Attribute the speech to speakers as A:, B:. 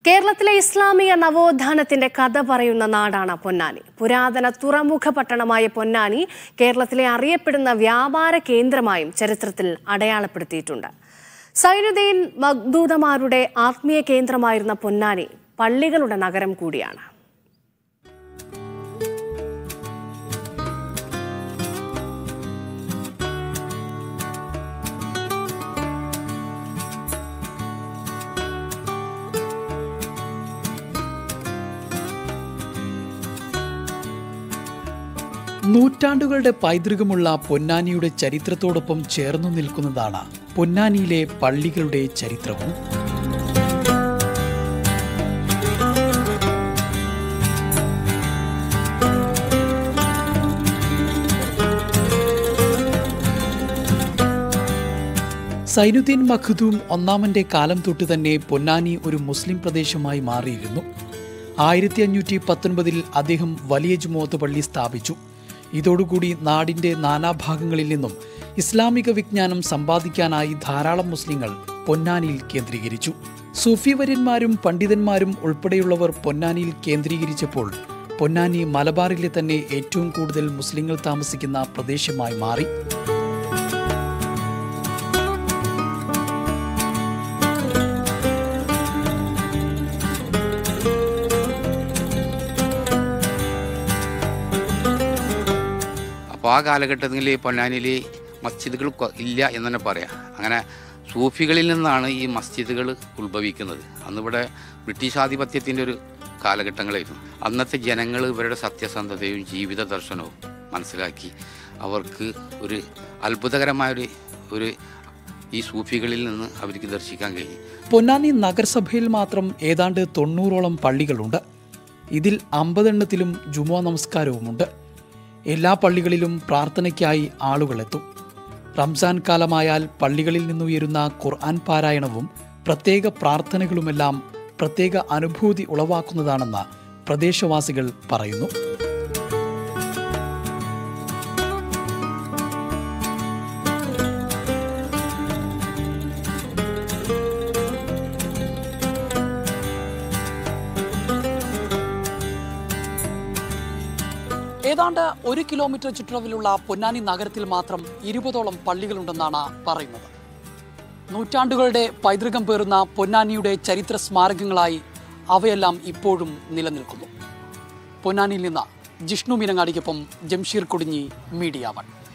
A: കേരളത്തിലെ ഇസ്ലാമിക നവോത്ഥാനത്തിന്റെ കഥ പറയുന്ന നാടാണ് പൊന്നാനി. പുരാതന തുറമുഖ പട്ടണമായ പൊന്നാനി കേരളത്തിലെ അറിയപ്പെടുന്ന വ്യാപാര കേന്ദ്രമായും ചരിത്രത്തിൽ അടയാളപ്പെടുത്തിയിട്ടുണ്ട്. സൈനുദ്ദീൻ മഖ്ദൂദമാരുടെ ആത്മീയ കേന്ദ്രമായിരുന്ന പൊന്നാനി പള്ളികളുടെ നഗരം കൂടിയാണ്.
B: നൂറ്റാണ്ടുകളുടെ പൈതൃകമുള്ള പൊന്നാനിയുടെ ചരിത്രത്തോടൊപ്പം ചേർന്നു നിൽക്കുന്നതാണ് പൊന്നാനിയിലെ പള്ളികളുടെ ചരിത്രവും. സൈനുദ്ദീൻ മഖ്ദൂം ഒന്നാമന്റെ കാലം തൊട്ട് തന്നെ പൊന്നാനി ഒരു മുസ്ലിം പ്രദേശമായി മാറിയിരുന്നു. 1519 അദ്ദേഹം വലിയ ജുമുഅത്ത് പള്ളി സ്ഥാപിച്ചു. ഇതോടുകൂടി നാടിന്റെ നാനാഭാഗങ്ങളിൽ നിന്നും ഇസ്ലാമിക വിജ്ഞാനം സമ്പാദിക്കാനായി ധാരാളം മുസ്ലിങ്ങൾ പൊന്നാനിയിൽ കേന്ദ്രീകരിച്ചു. സൂഫിവര്യന്മാരും പണ്ഡിതന്മാരും ഉൾപ്പെടെയുള്ളവർ പൊന്നാനിയിൽ കേന്ദ്രീകരിച്ചപ്പോൾ പൊന്നാനി മലബാറിലെ തന്നെ ഏറ്റവും കൂടുതൽ മുസ്ലിങ്ങൾ താമസിക്കുന്ന പ്രദേശമായി മാറി.
C: അപ്പോൾ ആ കാലഘട്ടത്തിൽ പൊന്നാനിയിൽ മസ്ജിദുകൾ ഇല്ല എന്ന് തന്നെ പറയാം. അങ്ങനെ സൂഫികളിൽ നിന്നാണ് ഈ മസ്ജിദുകൾ ഉത്ഭവിക്കുന്നത്. അന്നിവിടെ ബ്രിട്ടീഷ് ആധിപത്യത്തിൻ്റെ ഒരു കാലഘട്ടങ്ങളായിരുന്നു. അന്നത്തെ ജനങ്ങൾ ഇവരുടെ സത്യസന്ധതയും ജീവിത ദർശനവും മനസ്സിലാക്കി അവർക്ക് ഒരു അത്ഭുതകരമായ ഒരു ഈ സൂഫികളിൽ നിന്ന് അവർക്ക് ദർശിക്കാൻ കഴിയും.
B: പൊന്നാനി നഗരസഭയിൽ മാത്രം ഏതാണ്ട് 90ഓളം പള്ളികളുണ്ട്. ഇതിൽ 50 എണ്ണത്തിലും ജുമുഅ നമസ്കാരവുമുണ്ട്. എല്ലാ പള്ളികളിലും പ്രാർത്ഥനയ്ക്കായി ആളുകളെത്തും. റംസാൻ കാലമായാൽ പള്ളികളിൽ നിന്നുയരുന്ന ഖുർആൻ പാരായണവും പ്രത്യേക പ്രാർത്ഥനകളുമെല്ലാം പ്രത്യേക അനുഭൂതി ഉളവാക്കുന്നതാണെന്ന് പ്രദേശവാസികൾ പറയുന്നു. ഏതാണ്ട് 1 കിലോമീറ്റർ ചുറ്റളവിലുള്ള പൊന്നാനി നഗരത്തിൽ മാത്രം 20ഓളം പള്ളികളുണ്ടെന്നാണ് പറയുന്നത്. നൂറ്റാണ്ടുകളുടെ പൈതൃകം പേറുന്ന പൊന്നാനിയുടെ ചരിത്ര സ്മാരകങ്ങളായി അവയെല്ലാം ഇപ്പോഴും നിലനിൽക്കുന്നു. പൊന്നാനിയിൽ നിന്ന് ജിഷ്ണു മീനങ്ങാടിക്കൊപ്പം ജംഷീർ കൊടിഞ്ഞി, മീഡിയ 1.